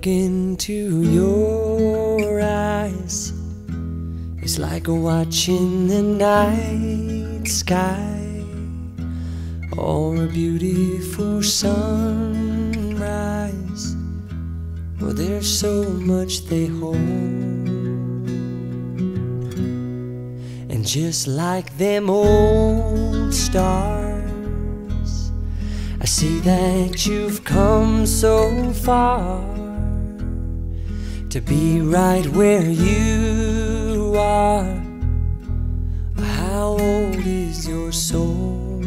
look into your eyes, it's like watching the night sky or a beautiful sunrise. Well, there's so much they hold, and just like them old stars, I see that you've come so far to be right where you are. How old is your soul?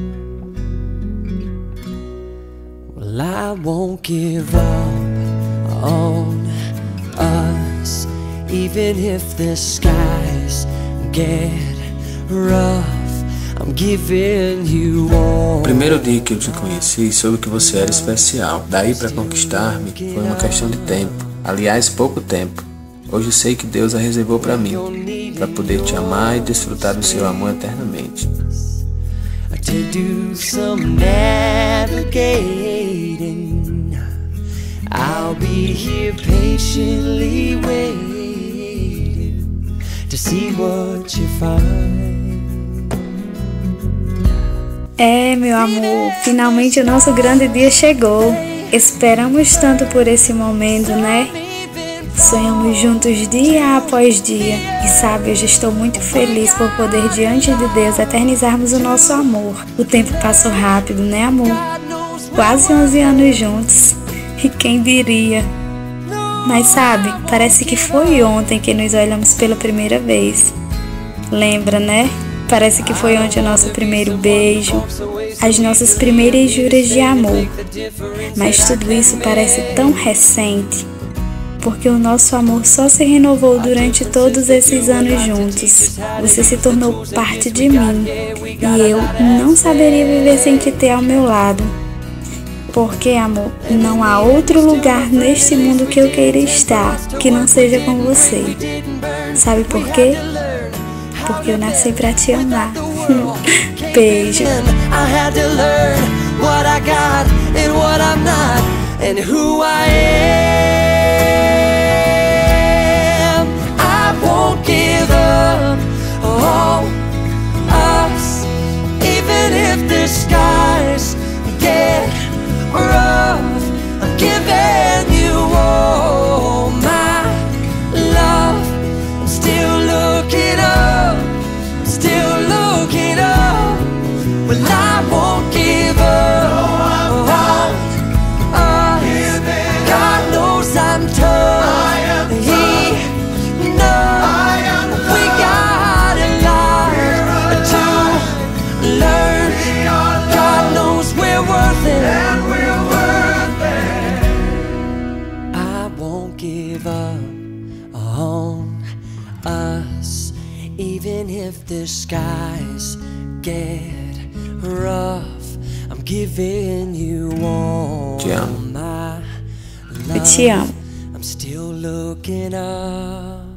Well, I won't give up on us, even if the skies get rough. I'm giving you all. O primeiro dia que eu te conheci, soube que você era especial. Daí pra conquistar-me foi uma questão de tempo. Aliás, pouco tempo. Hoje sei que Deus a reservou pra mim, pra poder te amar e desfrutar do seu amor eternamente. To do some navigating, I'll be here patiently waiting to see what you find. É, meu amor, finalmente o nosso grande dia chegou. Esperamos tanto por esse momento, né? Sonhamos juntos dia após dia. E sabe, hoje estou muito feliz por poder diante de Deus eternizarmos o nosso amor. O tempo passou rápido, né, amor? Quase 11 anos juntos. E quem diria? Mas sabe, parece que foi ontem que nos olhamos pela primeira vez. Lembra, né? Parece que foi ontem o nosso primeiro beijo, as nossas primeiras juras de amor. Mas tudo isso parece tão recente, porque o nosso amor só se renovou durante todos esses anos juntos. Você se tornou parte de mim, e eu não saberia viver sem te ter ao meu lado. Porque, amor, não há outro lugar neste mundo que eu queira estar que não seja com você. Sabe por quê? Porque eu nasci pra te amar. Beijo. I had to learn what I got and what I'm not, and who I am. I won't give up on us, even if the skies get rough. I'm giving you all my love. I'm still looking up, still looking up. Well, I won't give up on us. God knows I'm tough. He knows we got a lot to learn. God knows we're worth it. I won't give up on us, even if the skies get rough. I'm giving you all Te amo. my Eu te love. amo. I'm still looking up.